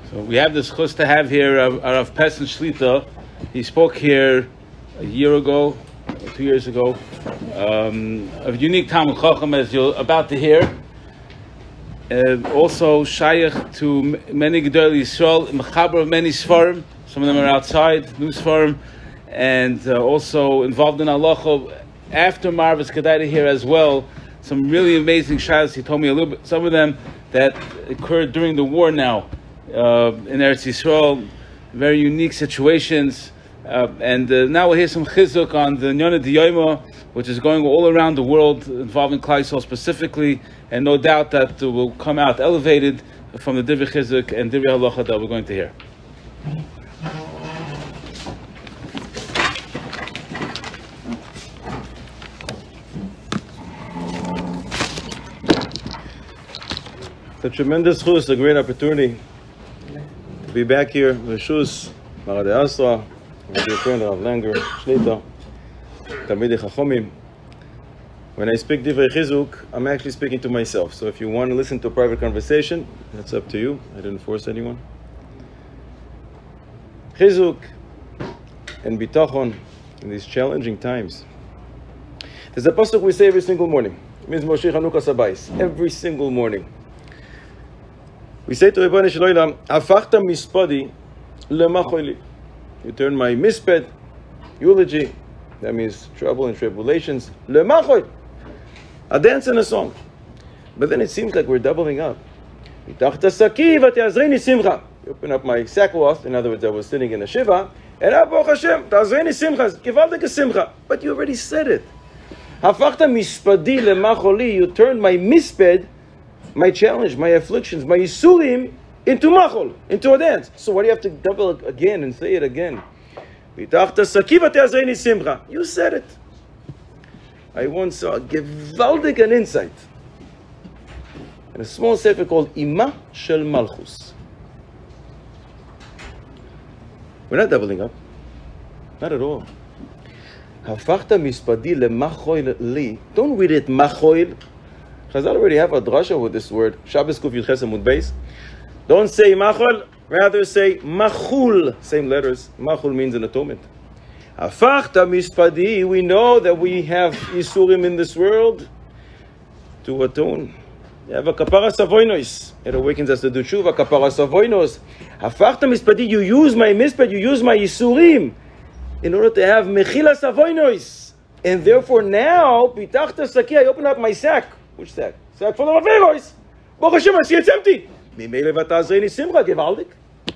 So we have this chus to have here Rav Pesach Shlita. He spoke here a year ago, 2 years ago, of unique Talmud Chacham, as you're about to hear. Also shaykh to many Gedolei Yisrael, mechaber of many Sfarim. Some of them are outside, new Sfarim, and also involved in halacha after Marvis Kedaita here as well. Some really amazing shaylas. He told me a little bit, some of them that occurred during the war now in Eretz Yisrael, very unique situations. And now we'll hear some chizuk on the Nyona D'Yoyma, which is going all around the world, involving Klal Yisrael specifically, and no doubt that will come out elevated from the Divrei Chizuk and Divrei Halacha that we're going to hear. It's a tremendous chus, a great opportunity to be back here with Shus, Marade Asra, my dear friend Rav Langer, Shlita, Talmidei Chachomim. When I speak Divrei Chizuk, I'm actually speaking to myself. So if you want to listen to a private conversation, that's up to you. I didn't force anyone. Chizuk and bitachon in these challenging times. There's a pasuk we say every single morning. It means Moshe Chanukah Sabais. Every single morning. We say to Rebbeinu Shel Olam, Afachta mispadi lemachoili. You turn my misped, eulogy, that means trouble and tribulations, lemachoil. A dance and a song. But then it seems like we're doubling up. You open up my sackcloth, in other words, I was sitting in a shiva, and Baruch Hashem, ta'azreini simcha, givaldik simcha. But you already said it. Hafachta mispadi lemacholi, you turned my misped, my challenge, my afflictions, my yisurim, into machol, into a dance. So why do you have to double it again and say it again? You said it. I once saw a gewaldig an insight in a small sefer called Ima Shel Malchus. We're not doubling up. Not at all. Hafachta mispadi lemachol li. Don't read it machoil. Chazal already have a drasha with this word. Shabbos Kuf Yud Ches Amud Beis. Don't say machol, rather say machul. Same letters. Machul means an atonement. Hafachta mispadi. We know that we have Yisurim in this world to atone. You have a kapara savoinos. It awakens us to do tshuva. Kapara savoinos. Hafachta mispadi. You use my mispad. You use my Yisurim in order to have mechila savoinos. And therefore now, pitachta saki. I open up my sack. Which sack? Sack full of averos. Baruch Hashem, I see it's empty. Mimele vatazreini simcha gevaldik.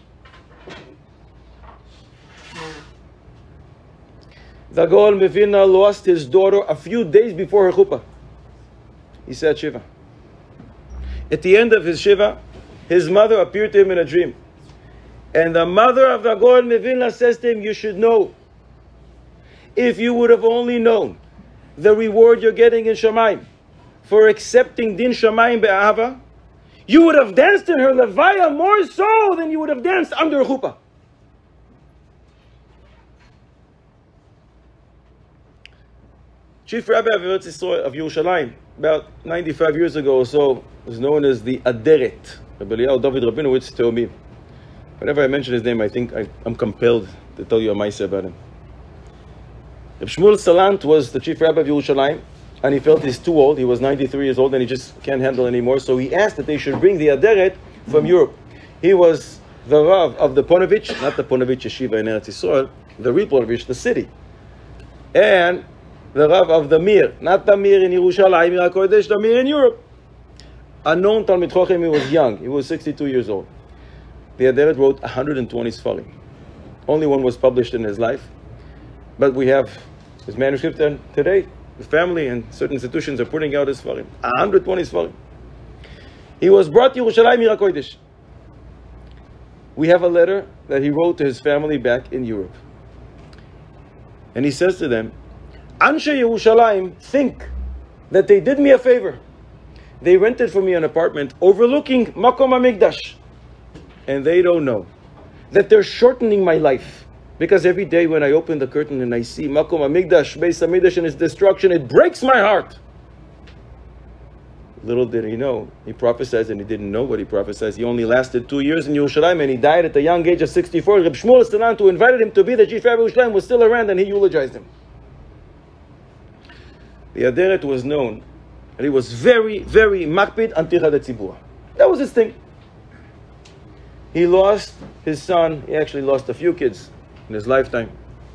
The Gaon Mevilna lost his daughter a few days before her chuppah. He said Shiva. At the end of his Shiva, his mother appeared to him in a dream. And the mother of the Gaon Mevilna says to him, you should know, if you would have only known the reward you're getting in Shamayim for accepting Din Shamayim Be'ahava, you would have danced in her levaya more so than you would have danced under a chuppah. Chief Rabbi of Eretz Yisrael of Yerushalayim, about 95 years ago or so, was known as the Aderet. Rabbi Eliyahu David Rabinowitz told me, whenever I mention his name, I think I'm compelled to tell you a ma'aseh about him. Rabbi Shmuel Salant was the Chief Rabbi of Yerushalayim, and he felt he's too old. He was 93 years old and he just can't handle anymore. So he asked that they should bring the Aderet from Europe. He was the Rav of the Ponovitch, not the Ponovitch Yeshiva in Eretz Yisrael, the real Ponovitch, the city. And the Rav of the Mir, not the Mir in Yerushalayim, Mir HaKodesh, the Mir in Europe. Unknown Talmid Chochem, he was young. He was 62 years old. The Aderet wrote 120 Sfarim. Only one was published in his life. But we have his manuscript today. The family and certain institutions are putting out his Sfarim. 120 Sfarim. He was brought to Yerushalayim Mir HaKodesh. We have a letter that he wrote to his family back in Europe. And he says to them, Anshe Yerushalayim think that they did me a favor. They rented for me an apartment overlooking Makom HaMikdash. And they don't know that they're shortening my life. Because every day when I open the curtain and I see Makom HaMikdash, Beis HaMikdash and its destruction, it breaks my heart. Little did he know, he prophesied and he didn't know what he prophesied. He only lasted 2 years in Yerushalayim and he died at the young age of 64. Reb Shmuel Stalant, who invited him to be the chief rabbi of Yerushalayim, was still around and he eulogized him. The Aderet was known and he was very, very makpid anticha de tzibur. That was his thing. He lost his son. He actually lost a few kids in his lifetime.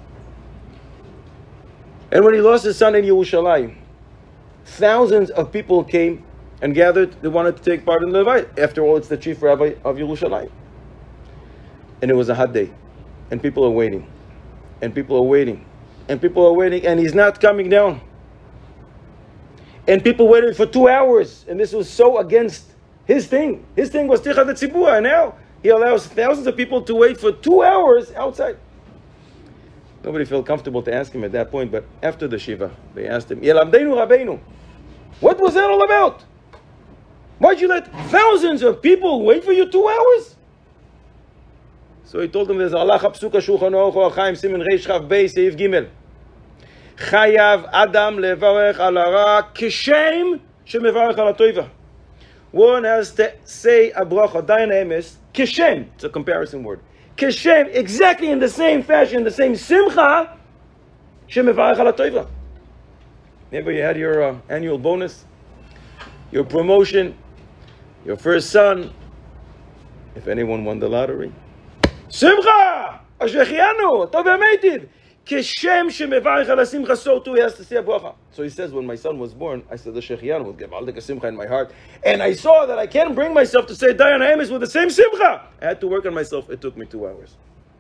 And when he lost his son in Yerushalayim, thousands of people came and gathered. They wanted to take part in the Levite. After all, it's the chief rabbi of Yerushalayim. And it was a hot day. And people are waiting. And people are waiting. And people are waiting. And he's not coming down. And people waited for 2 hours. And this was so against his thing. His thing was Tichad Tzibur. And now he allows thousands of people to wait for 2 hours outside. Nobody felt comfortable to ask him at that point. But after the Shiva, they asked him, Yelamdeinu Rabbeinu, what was that all about? Why'd you let thousands of people wait for you 2 hours? So he told them, there's Allah Chapsuka Shulchan Aruch Chaim Siman Reish Chav Beis Seif Gimel. Chayav Adam levarech al hara kishem shemevarech al hatoiva. One has to say a bracha, dayan emes, kishem. It's a comparison word. Kishem, exactly in the same fashion, the same simcha, shemevarech al hatoiva. Maybe you had your annual bonus, your promotion, your first son. If anyone won the lottery, simcha, ashechianu, tov yameitid. Kishem shemevarech al simcha, so too he has to say a bracha. So he says, when my son was born, I said the shechianu would give al simcha in my heart, and I saw that I can't bring myself to say dayan emes with the same simcha. I had to work on myself. It took me 2 hours.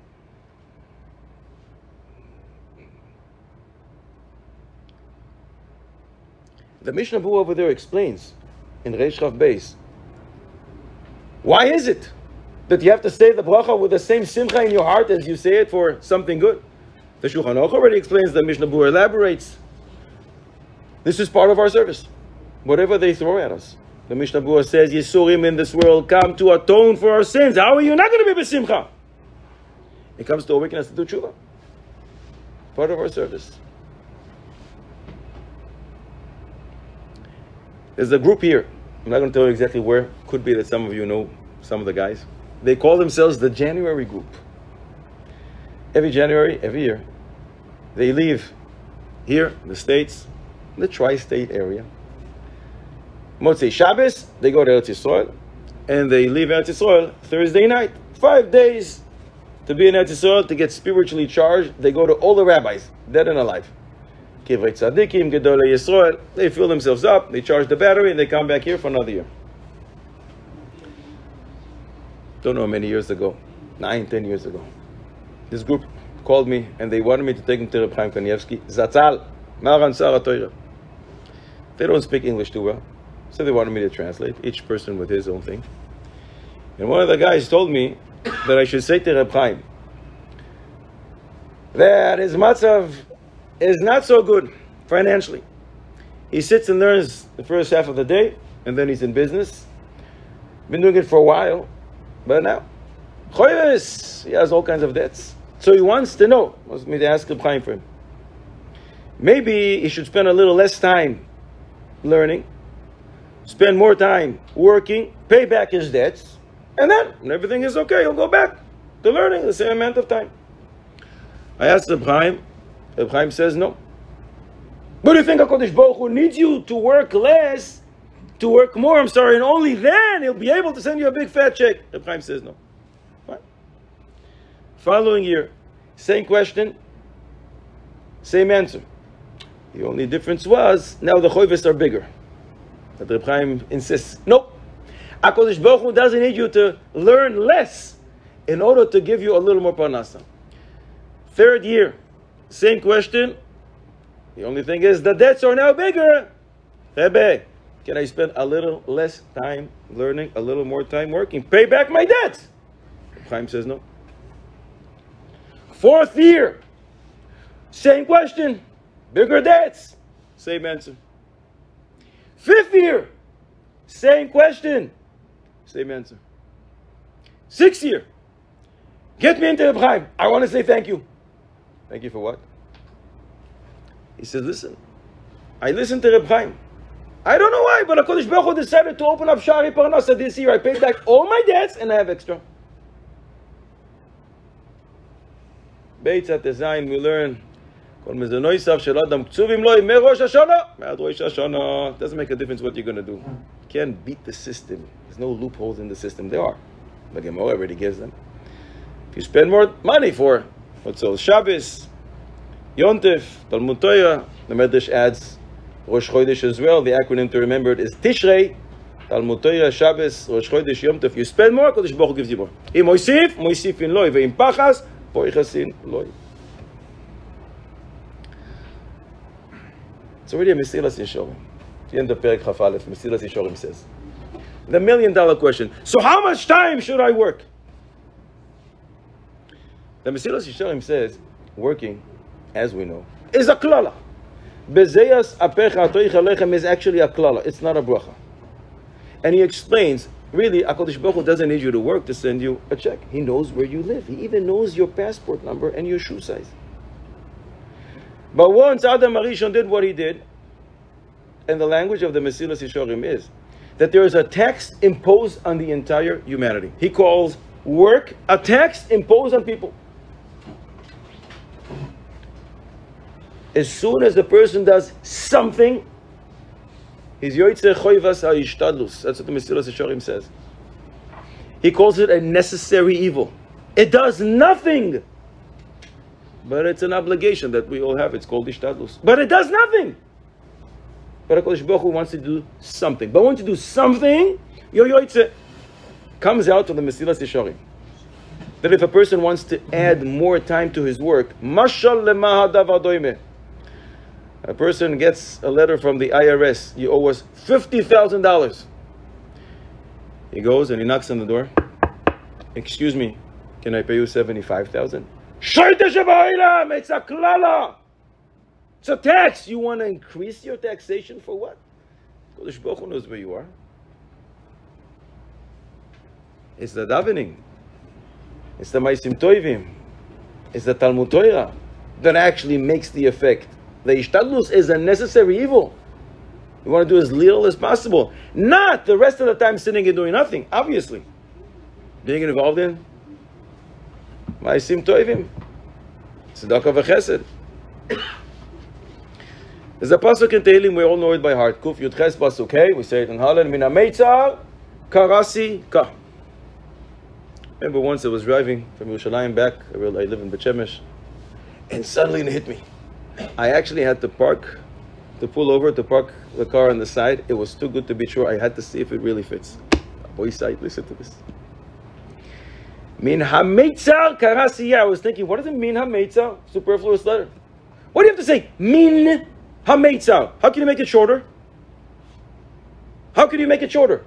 The Mishnah Berurah over there explains in Reish Chav Beis, why is it that you have to say the bracha with the same simcha in your heart as you say it for something good? The Shulchan Aruch already explains, the Mishnah Berurah elaborates. This is part of our service. Whatever they throw at us. The Mishnah Berurah says, Yisurim in this world come to atone for our sins. How are you not going to be b'simcha? It comes to awaken us to do tshuva. Part of our service. There's a group here. I'm not going to tell you exactly where. Could be that some of you know some of the guys. They call themselves the January group. Every January, every year, they leave here, the States, the tri-state area. Motzei Shabbos, they go to Eretz Yisrael, and they leave Eretz Yisrael Thursday night. 5 days to be in Eretz Yisrael, to get spiritually charged. They go to all the rabbis, dead and alive. Kivrei Tzadikim, Gedolei Yisrael. They fill themselves up, they charge the battery, and they come back here for another year. Don't know how many years ago, 9, 10 years ago. This group called me and they wanted me to take them to Reb Chaim Kanievsky, Zatzal, Maran Sara Torah. They don't speak English too well, so they wanted me to translate, each person with his own thing. And one of the guys told me that I should say to Reb Chaim that his matzav is not so good financially. He sits and learns the first half of the day, and then he's in business. Been doing it for a while, but now he has all kinds of debts. So he wants to know, wants me to ask Reb Chaim for him. Maybe he should spend a little less time learning, spend more time working, pay back his debts, and then when everything is okay, he'll go back to learning the same amount of time. I asked Reb Chaim. Reb Chaim says no. But do you think HaKadosh Baruch Hu needs you to work less, to work more, and only then he'll be able to send you a big fat check? Reb Chaim says no. Fine. Following year, same question, same answer. The only difference was, now the choives are bigger. But Reb Chaim insists, no. HaKadosh Baruch Hu doesn't need you to learn less in order to give you a little more parnasa. Third year, same question. The only thing is, the debts are now bigger. Rebbe, can I spend a little less time learning, a little more time working, pay back my debts? Reb Chaim says no. Fourth year, same question, bigger debts, same answer. Fifth year, same question, same answer. Sixth year, get me into Reb Chaim. I want to say thank you. Thank you for what? He says, listen, I listened to Reb Chaim. I don't know why, but HaKadosh Baruch Hu decided to open up Shari Parnasa this year. I paid back all my debts and I have extra. Beitz at the Zayin, we learn doesn't make a difference what you're going to do. You can't beat the system. There's no loopholes in the system. There are. The Gemara already gives them. If you spend more money for what's all Shabbos, Yontif, Talmud Torah, the Medrash adds Rosh Chodesh as well. The acronym to remember it is Tishrei, Talmud Torah, Shabbos, Rosh Chodesh, Yom Tov. You spend more, Kodesh Baruch Hu gives you more. Im Moisif, Moisifin Loi, ve'im Pachas, Poichasin Loi. It's already a Mesilas Yeshorim. The end of Perek Chaf Aleph, Mesilas Yeshorim says. The $1 million question. So how much time should I work? The Mesilas Yeshorim says, working, as we know, is a klala. Bezeyas apecha atoich alechem is actually a klala. It's not a bracha. And he explains, really, HaKadosh Baruch Hu doesn't need you to work to send you a check. He knows where you live. He even knows your passport number and your shoe size. But once Adam Arishon did what he did, and the language of the Mesilas Yeshorim is that there is a tax imposed on the entire humanity. He calls work a tax imposed on people. As soon as the person does something, he's yoytze choivas ha'ishtadlus. That's what the Mesilas Yeshorim says. He calls it a necessary evil. It does nothing. But it's an obligation that we all have. It's called ishtadlus. But it does nothing. But HaKadosh Baruch Hu wants to do something. But when you do something, yoytze comes out of the Mesilas Yeshorim. That if a person wants to add more time to his work, mashal lemahadav adoime. A person gets a letter from the IRS. You owe us $50,000. He goes and he knocks on the door. Excuse me, can I pay you $75,000? It's a klala. It's a tax. You want to increase your taxation for what? Kodesh Baruch Hu knows where you are. It's the davening. It's the Maisim Toivim. It's the Talmud Torah that actually makes the effect. The Ishtadlus is a necessary evil. You want to do as little as possible. Not the rest of the time sitting and doing nothing, obviously. Being involved in Maisim Toivim. Tzedakah v'chesed. There's a pasuk in Tehillim, we all know it by heart. Kuf Yud Ches pasuk Hey, we say it in Hallel, Min HaMeitzar, Karasi Ka. Remember once I was driving from Yerushalayim back, I live in Bet Shemesh, and suddenly it hit me. I actually had to park the car on the side. It was too good to be true. I had to see if it really fits. Boy side, listen to this. Min ha-meitzar karasi. I was thinking, what does it mean ha-meitzar? Superfluous letter. What do you have to say? Min ha-meitzar. How can you make it shorter? How can you make it shorter?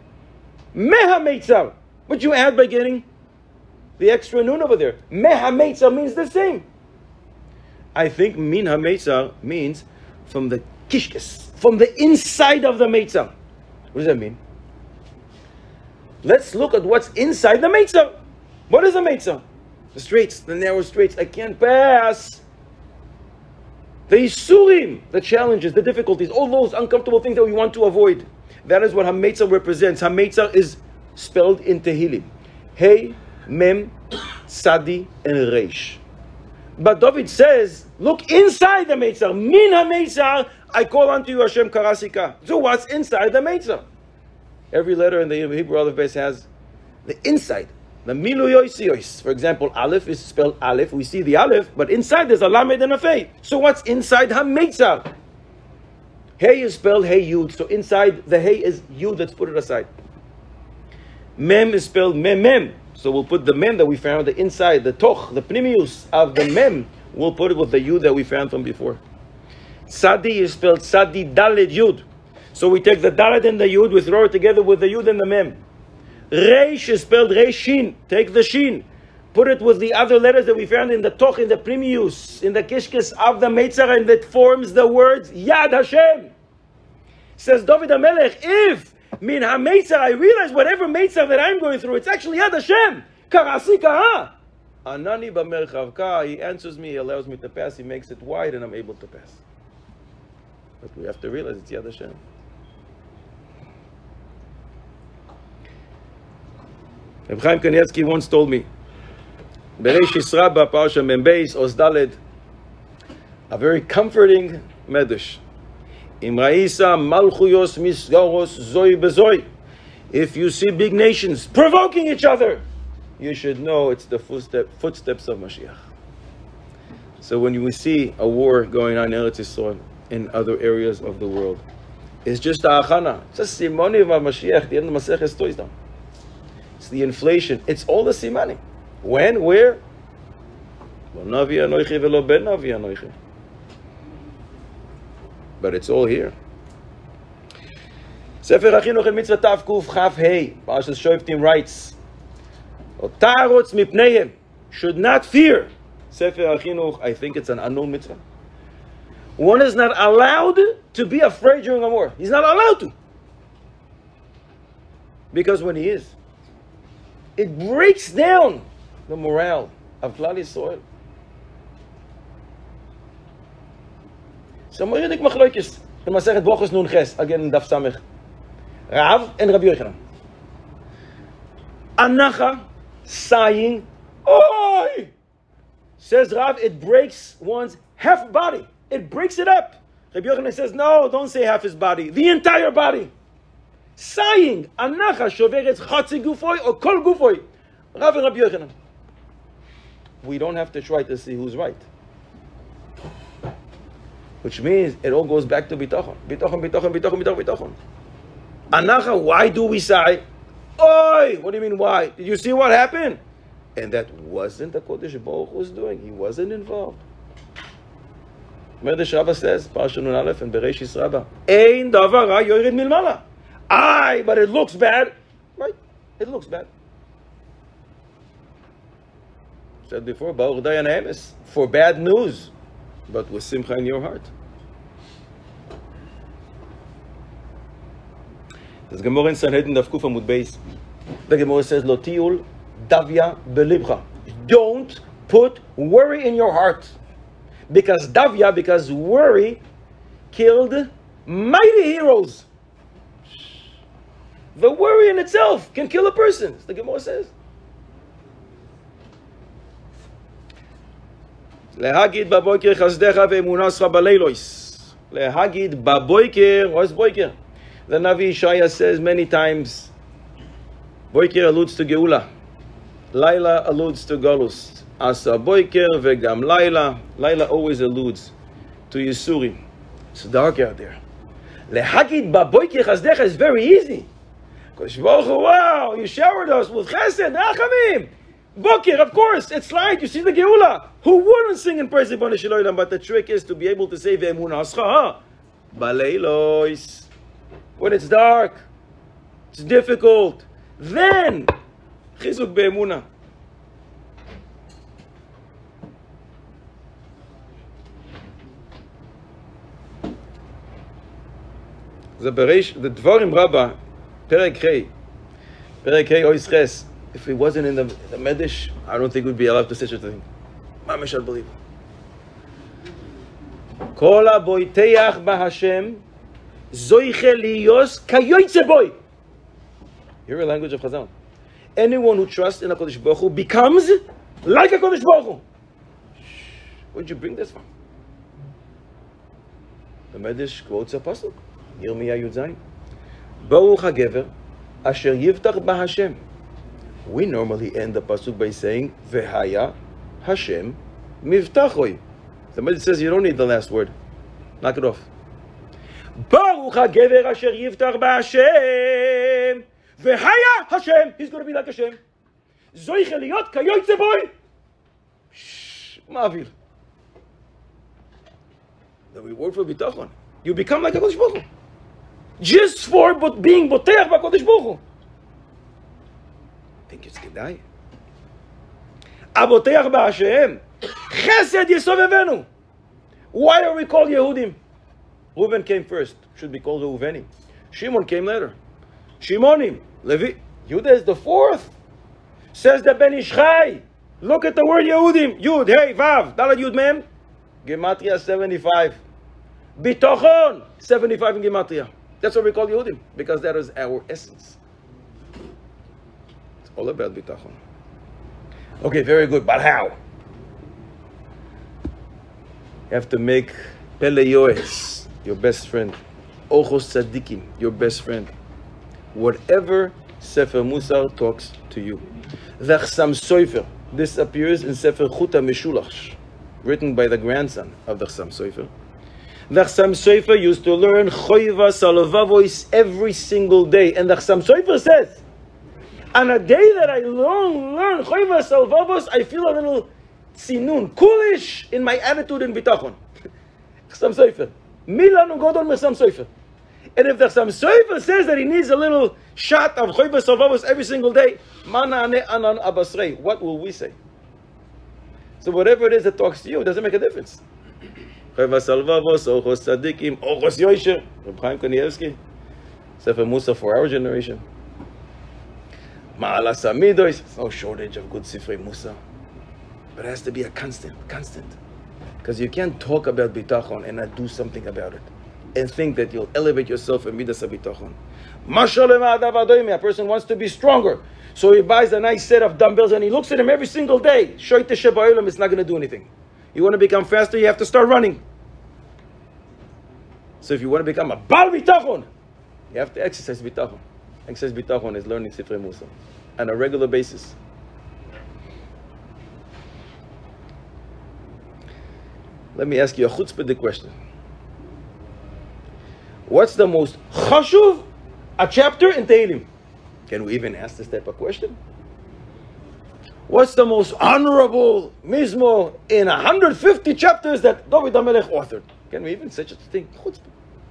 Me ha-meitzar. What you add by getting the extra nun over there? Me ha-meitzar means the same. I think min ha-meitzar means from the kishkes, from the inside of the meitzar. What does that mean? Let's look at what's inside the meitzar. What is a meitzar? The straits, the narrow straits. I can't pass. The isurim, the challenges, the difficulties, all those uncomfortable things that we want to avoid. That is what ha-meitzar represents. Ha-meitzar is spelled in Tehillim. Hey, Mem, Sadi, and Reish. But David says, look inside the meitzar. Min ha-meitzar, I call unto you Hashem karasika. So what's inside the meitzar? Every letter in the Hebrew alphabet has the inside. The miluyois. For example, Aleph is spelled Aleph. We see the Aleph, but inside there's a Lamed and a Fei. So what's inside ha-meitzar? Hey is spelled Hey Yud. So inside the Hey is Yud. Let's put it aside. Mem is spelled Mem. So we'll put the Mem that we found, the inside, the Toch, the Pnimius of the Mem. We'll put it with the Yud that we found from before. Sadi is spelled Sadi Daled Yud. So we take the Daled and the Yud, we throw it together with the Yud and the Mem. Reish is spelled Reish Shin. Take the Shin. Put it with the other letters that we found in the Toch, in the Pnimius, in the Kishkes of the Meitzar, and that forms the words Yad Hashem. Says David HaMelech, if Min ha-meitzar, I realize whatever meitzar that I'm going through, it's actually Yad Hashem. Karasi kara. Anani b'merchavka. He answers me, he allows me to pass, he makes it wide, and I'm able to pass. But we have to realize it's Yad Hashem. Reb Chaim Kanievsky once told me, Bereshis Rabbah, Parsha Mem Beis, Oz Daled, a very comforting medrash. Imraisa Malchuyos Misgaros Zoi Bezoi. If you see big nations provoking each other, you should know it's the footsteps of Mashiach. So when you see a war going on in Eretz Yisrael, in other areas of the world, it's just the achana. It's a simoni of Mashiach, the end of Masechet Toisdam. It's the inflation. It's all the simani. When? Where? But it's all here. Sefer HaChinuch in Mitzvah Tav Kuf Chaf Hei, Parashas Shoftim writes, Otarotz mipneihem, should not fear. Sefer HaChinuch, I think it's an unknown mitzvah. One is not allowed to be afraid during a war. He's not allowed to. Because when he is, it breaks down the morale of Klal Yisrael. So Moiridik Machloikis, in Masechet Brachos Nun Ches, again in Daf Samech, Rav and Rabbi Yochanan. Anacha, sighing, oi! Says Rav, it breaks one's half body. It breaks it up. Rabbi Yochanan says, no, don't say half his body, the entire body. Sighing, anacha shoveretz chatzi gufoy or kol gufoy. Rav and Rabbi Yochanan. We don't have to try to see who's right. Which means it all goes back to bitachon. Bitachon, bitachon, bitachon, bitachon, bitachon. Anacha, why do we sigh? Oi! What do you mean why? Did you see what happened? And that wasn't the Kodesh Baruch Hu was doing. He wasn't involved. Medrash Rabbah says, Parsha Nun Aleph and Bereshis Rabbah, Ein davar ra yored milmala. Aye, but it looks bad. Right? It looks bad. Said before, Baruch Dayan Emes, for bad news, but with simcha in your heart. There's Gemara in Sanhedrin Daf Kuf Amud Beis. The Gemara says, Lo tiul davya belibcha. Don't put worry in your heart. Because worry killed mighty heroes. The worry in itself can kill a person, the Gemara says. Lehagid baboiker chazdecha ve'emunascha baleilois. Lehagid baboiker, what's boiker? The Navi Ishaya says many times, boiker alludes to Geula. Laila alludes to Golus. Asa boiker vegam Laila. Laila always alludes to Yisurim. It's dark out there. Lehagid baboiker chazdecha is very easy. Kodesh Baruch Hu, wow, you showered us with chesed, rachamim. Boker, of course, it's light. You see the Geula. Who wouldn't sing and praise the Bnei Shloim? But the trick is to be able to say ve'emunascha baleilois. When it's dark, it's difficult. Then chizuk be'emuna. The Dvarim Rabbah, Perek Hei, Ois Ches. If it wasn't in the Medrash, I don't think we'd be allowed to say such a thing. Mamish unbelievable. Kol haboiteach b'Hashem zoiche liyos kayoytze boy. Hear a language of Chazal. Anyone who trusts in a Kodesh Baruch Hu becomes like a Kodesh Baruch Hu. Where'd you bring this from? The Medrash quotes a pasuk. Yirmiyah Yud Zayin. Baruch hagever asher yivtach b'Hashem. We normally end the pasuk by saying Vehaya Hashem Mivtachoi. The Medrash says you don't need the last word. Knock it off. Baruch HaGever Asher Yivtach BaHashem Vehaya Hashem. He's going to be like Hashem. Zoiche Liot Kayoytze Boy. Mavil. The reward for bitachon. You become like a Kodesh Baruch Hu. Just for being boteach b'Kodesh Baruch Hu. I think it's Kedai. Aboteach b'Hashem. Chesed Yisovevenu. Why are we called Yehudim? Reuven came first. Should be called Reuvenim. Shimon came later. Shimonim. Levi. Yehuda is the fourth. Says the Ben Ish Chai. Look at the word Yehudim. Yud, Hey, Vav. Dalad Yud Mem. Gematria 75. Bitochon. 75 in Gematria. That's what we call Yehudim. Because that is our essence. All about bitachon. Okay, very good, but how? You have to make Pele Yoes your best friend. Ochos Tzadikim, your best friend. Whatever Sefer Musar talks to you. The Chassam Sofer, this appears in Sefer Chuta Meshulach, written by the grandson of the Chassam Sofer. The Chassam Sofer used to learn Choiva Salavavois every single day. And the Chassam Sofer says, on a day that I learn Choiva Salavavos, I feel a little tzinun, coolish in my attitude in bitachon. Chassam Sofer. Milanu Godol Chassam Sofer. And if the Chassam Sofer says that he needs a little shot of Choiva Salavavos every single day, Manane Anan Abasrei, what will we say? So whatever it is that talks to you, it doesn't make a difference. Choiva Salavavos, Ochos Tzadikim, Ochos Yosher, Reb Chaim Kanievsky, Sefer Musa for our generation. Ma'alas Amidois, no shortage of good Sifrei Musa. But it has to be a constant. Because you can't talk about bitachon and not do something about it. And think that you'll elevate yourself in midas bitachon. A person wants to be stronger. So he buys a nice set of dumbbells and he looks at them every single day. Shoyte Sheba'olam, it's not going to do anything. You want to become faster, you have to start running. So if you want to become a Bal bitachon, you have to exercise bitachon. Exercise bitachon is learning Sifrei Musa on a regular basis. Let me ask you a chutzpah question. What's the most chashuv a chapter in Tehillim? Can we even ask this type of question? What's the most honorable mizmor in 150 chapters that David HaMelech authored? Can we even say such a thing? Chutzpah.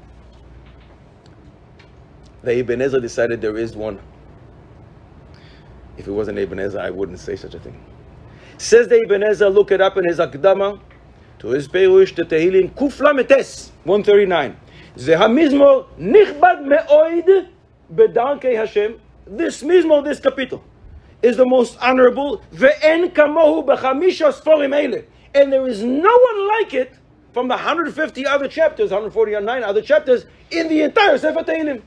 The Ibn Ezra decided there is one. If it wasn't Ibn Ezra, I wouldn't say such a thing. Says the Ibn Ezra, look it up in his Akdama, to his Perush, the Tehillim, Kuf Lamed Tes, 139. Ze hamizmor nichbad me'oid bedarkei Hashem. This mizmor, this capital, is the most honorable. Ve'en kamohu b'chamisha sforim eile. And there is no one like it from the 150 other chapters, 149 other chapters, in the entire Sefer Tehillim.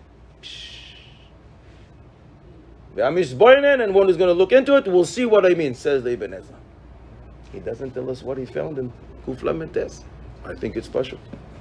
And one who's going to look into it will see what I mean, says the Ibn Ezra. He doesn't tell us what he found in Kuf Lamed Tes. I think it's Pashut.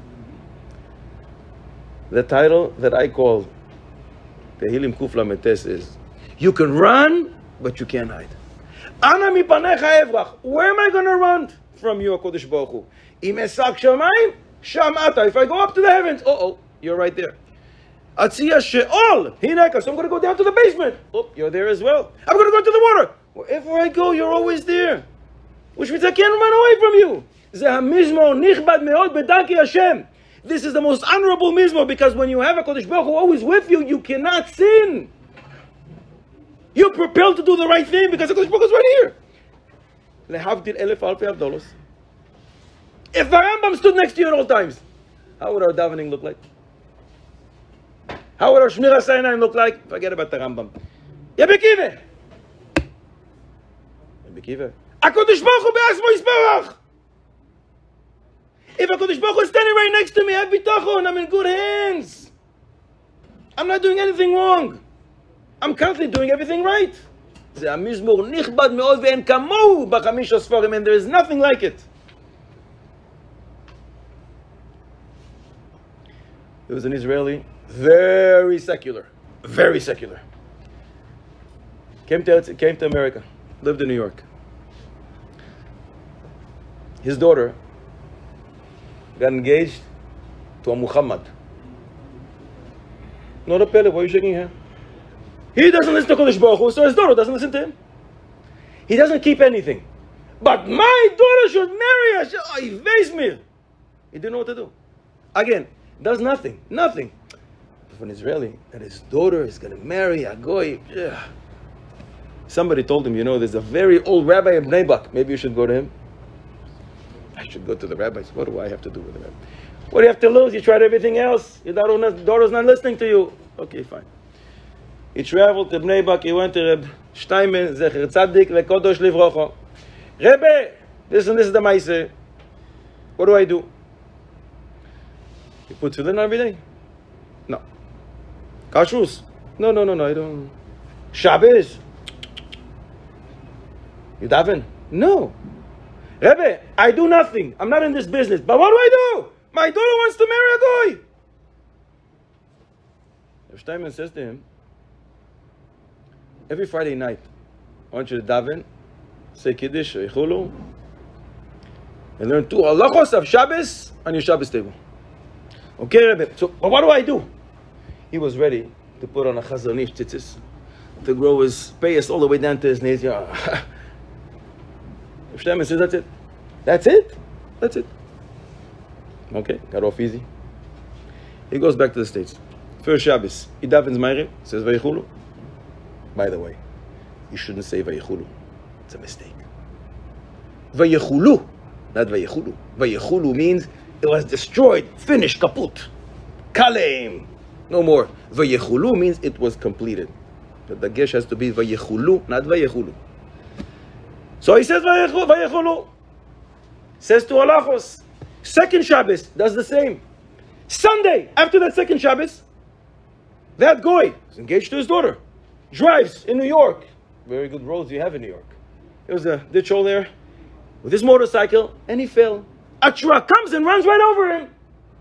The title that I call Tehillim Kuf Lamed Tes is, you can run, but you can't hide. Ana mipanecha evrach. Where am I going to run from you, HaKadosh Baruch Hu? Im esak shamayim, sham ata. If I go up to the heavens, you're right there. Atzia she'ol, hineka. So I'm going to go down to the basement. You're there as well. I'm going to go to the water. Wherever I go, you're always there. Which means I can't run away from you. Ze hamizmor nichbad me'od bedarkei Hashem. This is the most honorable mizmor, because when you have a Kodesh Baruch Hu always with you, you cannot sin. You're propelled to do the right thing because the Kodesh Baruch Hu is right here. Lehavdil elef alfei avdolos. If the Rambam stood next to you at all times, how would our davening look like? How would our Shmiras Einayim look like? Forget about the Rambam. Yebekive. HaKadosh Baruch Hu be'asmo yisbarach. If HaKadosh Baruch Hu is standing right next to me, I have bitachon, I'm in good hands. I'm not doing anything wrong. I'm constantly doing everything right. And there is nothing like it. There was an Israeli, very secular. Came to America, lived in New York. His daughter got engaged to a Muhammad. Not a pele, why are you shaking your hand? He doesn't listen to Kodesh Baruch Hu, so his daughter doesn't listen to him. He doesn't keep anything. But my daughter should marry her. He evades me. He didn't know what to do. Again, does nothing. For an Israeli, that his daughter is going to marry a goy. Somebody told him, there's a very old rabbi of Bnei Brak. Maybe you should go to him. I should go to the rabbis. What do I have to do with the rabbi? What do you have to lose? You tried everything else. Your daughter's not listening to you. Okay, fine. He traveled to Bnei Brak. He went to Reb Steinman, Zecher Tzadik, Vekodosh Livrocho. Rebbe, this is the Maaseh. What do I do? You put tefillin every day? No. Kashrus? No, I don't. Shabbos? You daven? No. Rebbe, I do nothing. I'm not in this business. But what do I do? My daughter wants to marry a goy. Rav Steinman says to him, every Friday night, I want you to daven, say Kiddush, Eichulu, and learn 2 halachos of Shabbos on your Shabbos table. Okay, Rebbe. So, but what do I do? He was ready to put on a Chazon Ish tzitzis, to grow his payas all the way down to his knees. Rav Steinman says, that's it. That's it? That's it. Okay, got off easy. He goes back to the States. First Shabbos, he davens Ma'ariv, says Vayichulu. By the way, you shouldn't say Vayichulu. It's a mistake. Vayichulu, not Vayichulu. Vayichulu means it was destroyed, finished, kaput. Kalem. No more. Vayichulu means it was completed. The dagesh has to be Vayichulu, not Vayichulu. So he says Vayichulu. Says to halachos. Second Shabbos does the same. Sunday, after that second Shabbos, that goy is engaged to his daughter. Drives in New York. Very good roads you have in New York. There was a ditch hole there with his motorcycle, and he fell. A truck comes and runs right over him.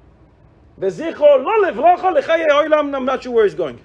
I'm not sure where he's going.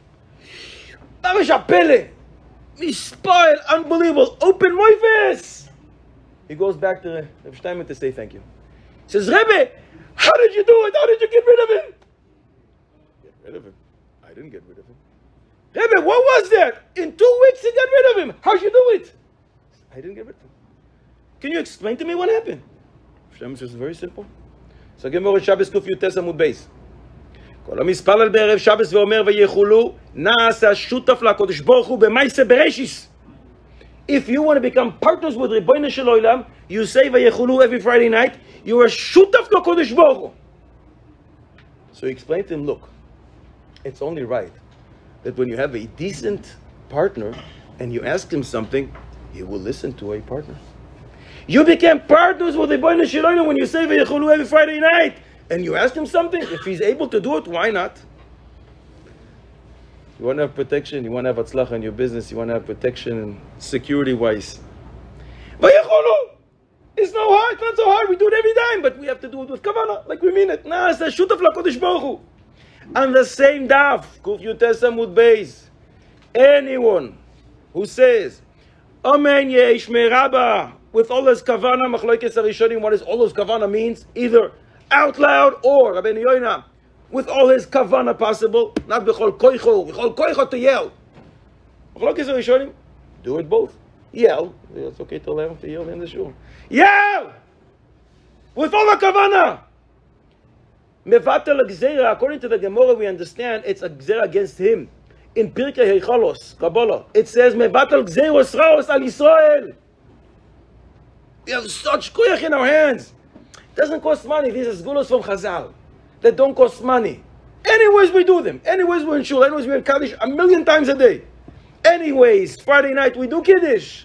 Unbelievable. Open my face. He goes back to Rav Steinman to say thank you. He says, Rebbe, how did you do it? How did you get rid of him? Get rid of him? I didn't get rid of him. Rebbe, what was that? In 2 weeks you got rid of him. How'd you do it? I didn't get rid of him. Can you explain to me what happened? Rav Steinman says, very simple. So Gemara Shabbos Kuf Yutes Amud Beis. כל המספלל בערב שבס ואומר ויחולו נעשה שותף לקדוש ברוך הוא במעשה בראשיס. If you want to become partners with Rebbeinu Shel Olam, you say Vayechulu every Friday night, you are shutaf LaKodesh Baruch Hu. So he explained to him, look, it's only right that when you have a decent partner and you ask him something, he will listen to a partner. You became partners with Rebbeinu Shel Olam when you say Vayechulu every Friday night and you ask him something. If he's able to do it, why not? You want to have protection, you want to have atzlacha in your business, you want to have protection security-wise. Vayechulu! It's no hard, it's not so hard, we do it every time, but we have to do it with kavanah, like we mean it. Nah, it's a shutaf LaKodesh Baruch Hu. On the same daf, Kuf Yutes Amud Beis, anyone who says, Amen yesh merabah, with all his kavanah, machlokes harishonim, what does all his kavanah means? Either out loud or, Rabbeinu Yoina, with all his kavanah possible, not b'chol koicho to yell. Machlokes harishonim, do it both. Yell. It's okay to learn to yell in the shul. Yell! With all the kavanah. Mevatel gzeira, according to the Gemara, we understand it's a gzeira against him. In Pirkei Heichalos, Kabbalah, it says Mevatel gzeiros raos al Yisrael. We have such koyach in our hands. It doesn't cost money. These are sgulos from Chazal that don't cost money. Anyways, we do them. Anyways, we're in shul. Anyways, we're in Kaddish 1,000,000 times a day. Anyways, Friday night we do Kiddush.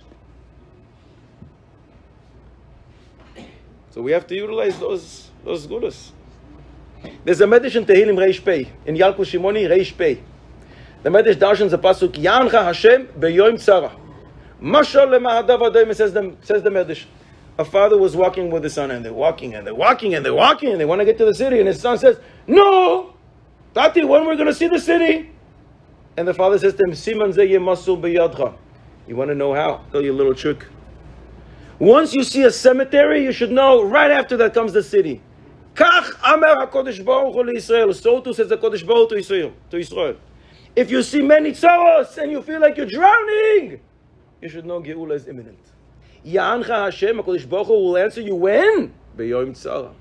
So we have to utilize those gulas. There's a Medrash in Tehillim Reish Pei, in Yalkut Shimoni Reish Pei. The Medrash darshans the pasuk Yancha Hashem beyoim tzara. Mashal lemahadav adayim, says the Medrash. A father was walking with his son, and they're walking, and they want to get to the city, and his son says, "No, Tati, when we're going to see the city?" And the father says to him, "Siman zeh yemasul biyadcha." You want to know how? I'll tell you a little trick. Once you see a cemetery, you should know right after that comes the city. Kach Amar HaKodesh Baruch Hu LiYisrael. So too says the Kodesh Baruch to Israel. If you see many tzaros and you feel like you're drowning, you should know Geula is imminent. Ya'ancha Hashem, HaKodesh Baruch Hu will answer you when? Beyoim tzara.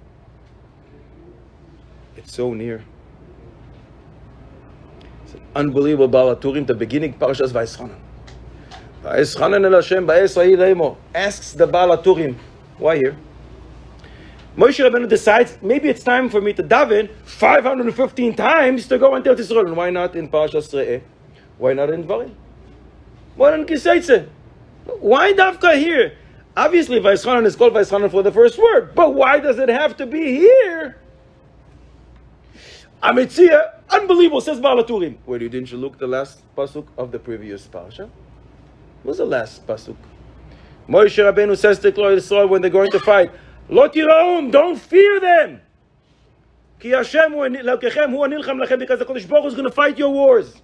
It's so near. It's an unbelievable Baal HaTurim, the beginning Parashas Vayeschanan. Vayeschanan el Hashem ba'es ha'ir emo. Asks the Baal HaTurim, why here? Moshe Rabbeinu decides, maybe it's time for me to daven 515 times to go into Israel. And why not in Parashas Re'eh? Why not in Dvarim? Why not in Kiseitze? Why Davka here? Obviously, Vayeschanan is called Vayeschanan for the first word, but why does it have to be here? Ametzia, unbelievable, says Baal HaTurim. Didn't you look the last pasuk of the previous parasha? What was the last pasuk? Moshe Rabbeinu says to Klal Yisrael when they're going to fight, Lo tiraum, don't fear them. Ki Hashem hu Elokechem hu anilcham lachem, because the Kodesh Baruch Hu is going to fight your wars.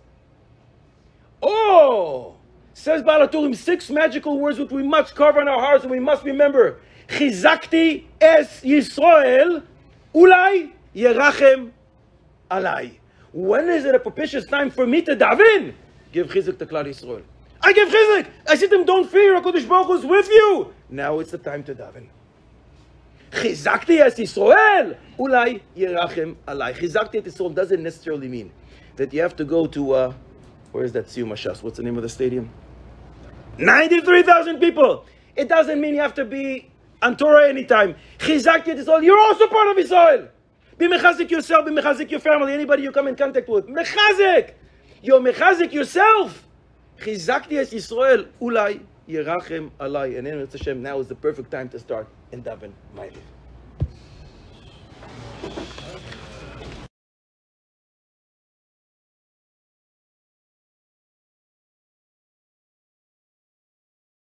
Oh! Says Baal HaTurim, 6 magical words which we must carve on our hearts and we must remember. Chizakti es Yisrael, ulai yerachem alai. When is it a propitious time for me to daven? Give chizuk to Klal Yisrael. I give chizuk. I said to them, don't fear, HaKadosh Baruch Hu is with you. Now it's the time to daven. Chizakti es Yisrael, ulai yerachem alai. Chizakti es Yisrael doesn't necessarily mean that you have to go to, where is that Siyum Hashas? What's the name of the stadium? 93,000 people. It doesn't mean you have to be on Torah anytime. Chizakti es Yisrael, you're also part of Israel. Be mechazik yourself, be mechazik your family, anybody you come in contact with. Mechazik! You're mechazik yourself. Chizakti es Yisrael, ulai yerachem alai. And then Hashem, now is the perfect time to start in daven ma'ariv.